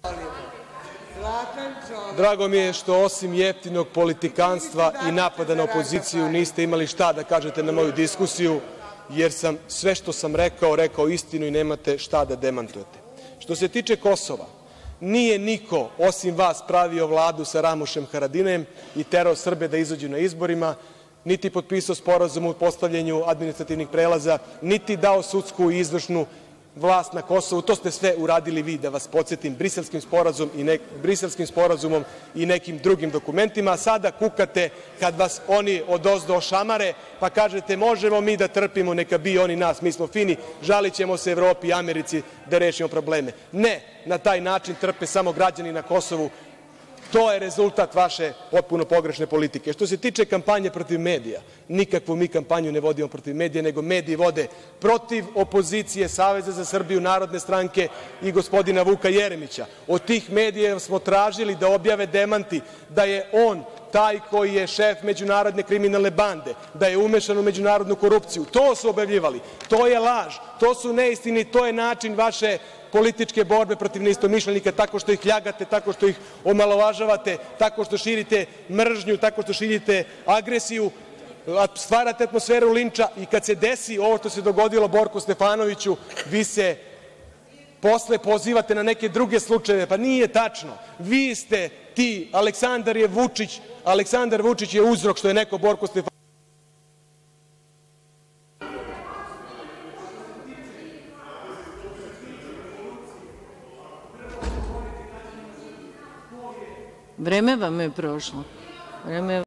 Drago mi je što osim jeftinog politikanstva i napada na opoziciju niste imali šta da kažete na moju diskusiju, jer sam sve što sam rekao istinu i nemate šta da demantujete. Što se tiče Kosova, nije niko osim vas pravio vladu sa Ramušem Haradinajem i terao Srbe da izađu na izborima, niti potpisao sporazum o postavljanju administrativnih prelaza, niti dao sudsku i izvršnu vlast na Kosovu. To ste sve uradili vi, da vas podsetim, Briselskim sporazumom i nekim drugim dokumentima. A sada kukate kad vas oni odozdo ošamare, pa kažete možemo mi da trpimo, neka biju oni nas, mi smo fini, žalićemo se Evropi i Americi da rešimo probleme. Ne, na taj način trpe samo građani na Kosovu. To je rezultat vaše potpuno pogrešne politike. Što se tiče kampanje protiv medija, nikakvu mi kampanju ne vodimo protiv medija, nego mediji vode protiv opozicije, Saveza za Srbiju, Narodne stranke i gospodina Vuka Jeremića. Od tih medija smo tražili da objave demanti da je on taj koji je šef međunarodne kriminalne bande, da je umešan u međunarodnu korupciju. To su objavljivali. To je laž, to su neistine i to je način vaše političke borbe protiv neistomišljenika, tako što ih ljagate, tako što ih omalovažavate, tako što širite mržnju, tako što širite agresiju, stvarate atmosferu linča i kad se desi ovo što se dogodilo Borku Stefanoviću, vi se posle pozivate na neke druge slučajeve. Pa nije tačno. Vi ste ti, Aleksandar Vučić je uzrok što je neko Borku Stefanoviću. Vreme vam je prošlo.